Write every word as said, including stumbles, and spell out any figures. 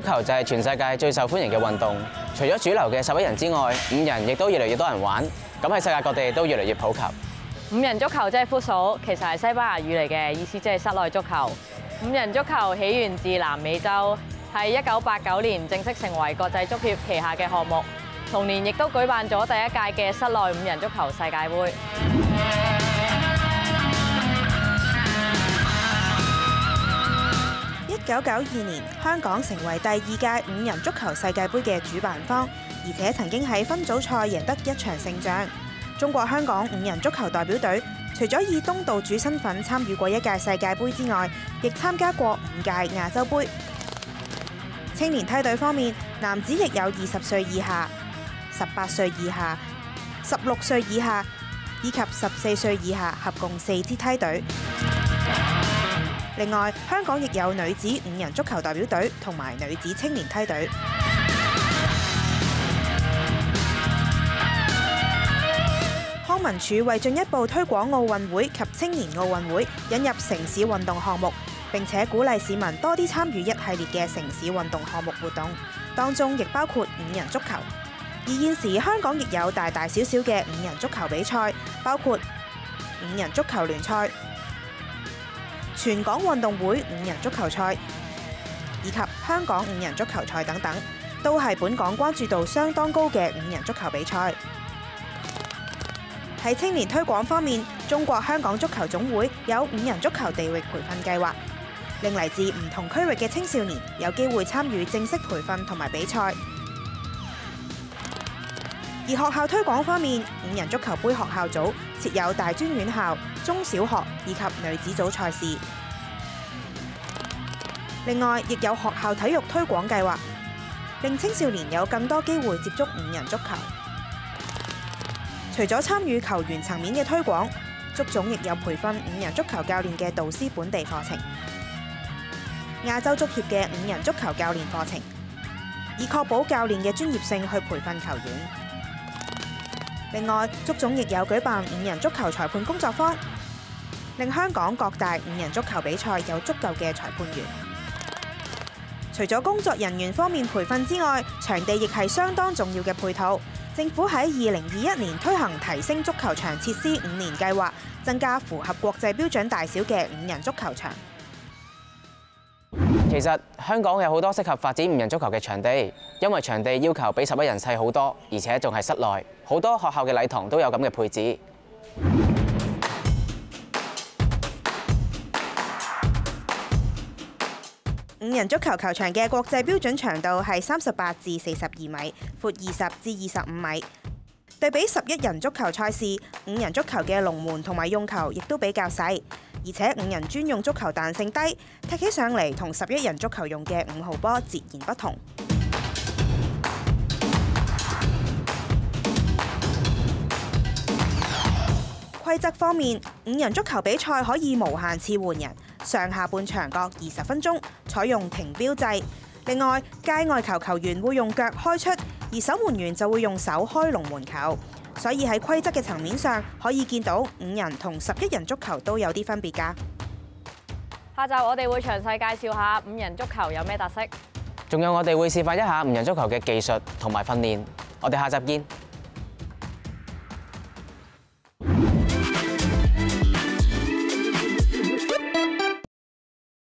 球就係全世界最受歡迎嘅運動，除咗主流嘅十一人之外，五人亦都越嚟越多人玩。咁喺世界各地都越嚟越普及。 五人足球即係 Futsal，其實係西班牙語嚟嘅，意思即係室內足球。五人足球起源自南美洲，係一九八九年正式成為國際足協旗下嘅項目。同年亦都舉辦咗第一屆嘅室內五人足球世界盃。 一九九二年，香港成為第二屆五人足球世界盃嘅主辦方，而且曾經喺分組賽贏得一場勝仗。中國香港五人足球代表隊除咗以東道主身份參與過一屆世界盃之外，亦參加過五屆亞洲盃。青年梯隊方面，男子亦有二十歲以下、十八歲以下、十六歲以下以及十四歲以下，合共四支梯隊。另外，香港亦有女子五人足球代表隊同埋女子青年梯隊。康文署為進一步推廣奧運會及青年奧運會，引入城市運動項目，並且鼓勵市民多啲參與一系列嘅城市運動項目活動，當中亦包括五人足球。而現時香港亦有大大小小嘅五人足球比賽，包括五人足球聯賽、全港運動會五人足球賽以及香港五人足球賽等等，都係本港關注度相當高嘅五人足球比賽。喺青年推廣方面，中國香港足球總會有五人足球地域培訓計劃，令嚟自唔同區域嘅青少年有機會參與正式培訓同埋比賽。而學校推廣方面，五人足球杯學校組設有大專院校、中小學以及女子組賽事。另外，亦有學校體育推廣計劃，令青少年有更多機會接觸五人足球。除咗參與球員層面嘅推廣，足總亦有培訓五人足球教練嘅導師本地課程、亞洲足協嘅五人足球教練課程，以確保教練嘅專業性去培訓球員。另外，足總亦有舉辦五人足球裁判工作坊，令香港各大五人足球比賽有足夠嘅裁判員。除咗工作人員方面培訓之外，場地亦係相當重要嘅配套。政府喺二零二一年推行提升足球場設施五年計劃，增加符合國際標準大小嘅五人足球場。 其實香港有好多適合發展五人足球嘅場地，因為場地要求比十一人細好多，而且仲係室內，好多學校嘅禮堂都有咁嘅配置。 五人足球球場嘅國際標準長度係三十八至四十二米，闊二十至二十五米。對比十一人足球賽事，五人足球嘅龍門同埋用球亦都比較細，而且五人專用足球彈性低，踢起上嚟同十一人足球用嘅五號波截然不同。規則方面，五人足球比賽可以無限次換人，上下半場各二十分鐘，採用停標制。另外，界外球球員會用腳開出，而守門員就會用手開龍門球。所以喺規則嘅層面上，可以見到五人同十一人足球都有啲分別㗎。 下集我哋會詳細介紹下五人足球有咩特色， 仲有我哋會示範一下五人足球嘅技術同埋訓練。我哋下集見。